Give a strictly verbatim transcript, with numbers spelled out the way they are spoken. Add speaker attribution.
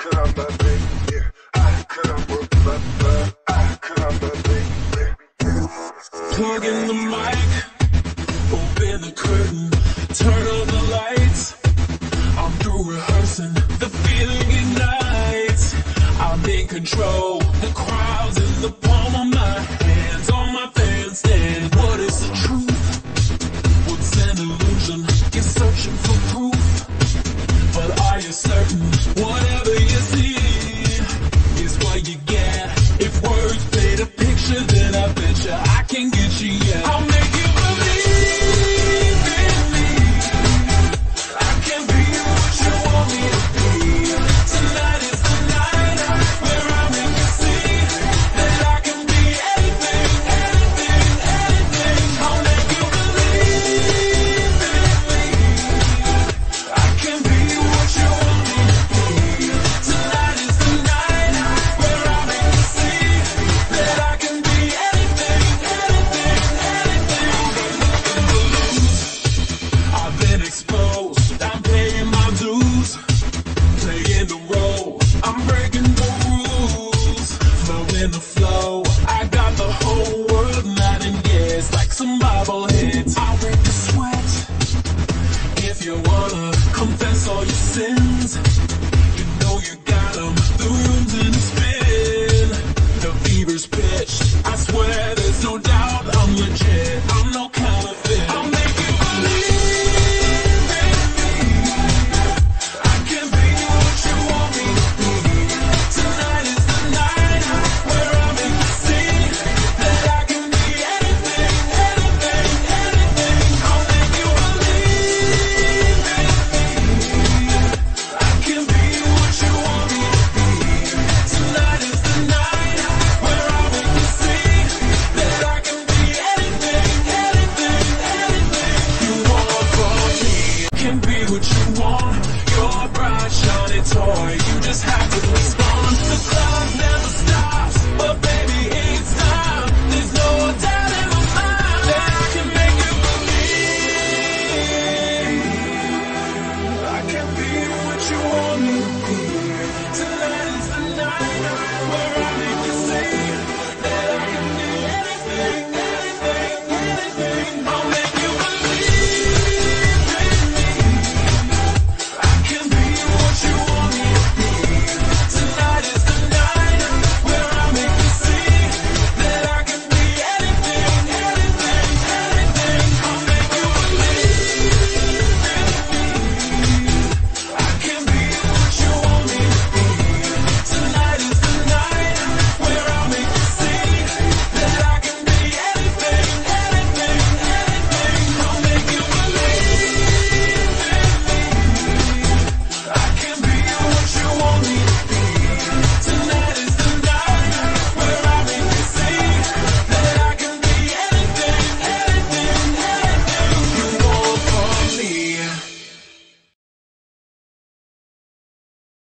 Speaker 1: caramba, baby. Ay, caramba, baby. Ay, caramba, baby.
Speaker 2: Plug in the mic, open the curtain, turn on the lights. I'm through rehearsing, the feeling ignites. I'm in control, the crowd's in the palm of my hands. All my fans stand. What is the truth? What's an illusion? You're searching for proof, but are you certain? Whatever you see is what you get. If words paint a picture, then I bet you I can get you, yeah. I'll make you believe in me. I can be what you want me to be. Tonight is the night where I make you see that I can be anything, anything, anything. I'll make you believe in me. I can be what you want me to be. Tonight is the night where I make you see that I can be anything, anything, anything. I've been exposed, I'm paying my dues, playing the role, I'm breaking the rules, flowing the flow. I got the whole world nodding yes, like some bobbleheads. I'll break the sweat if you wanna confess all your sins. You know you got 'em, the room's in a spin, the fever's pitched. I swear there's no doubt I'm legit, I'm no counterfeit. I'll make you believe in me. I can be what you want me to be. Tonight is the night where I make you see that I can be anything, anything, anything. I'll make you believe in me. I can be what you want me to be. Tonight is the night where I make you see that I can be anything, anything, anything you want from me. Can be what you want, your bright shiny toy. You just have to listen.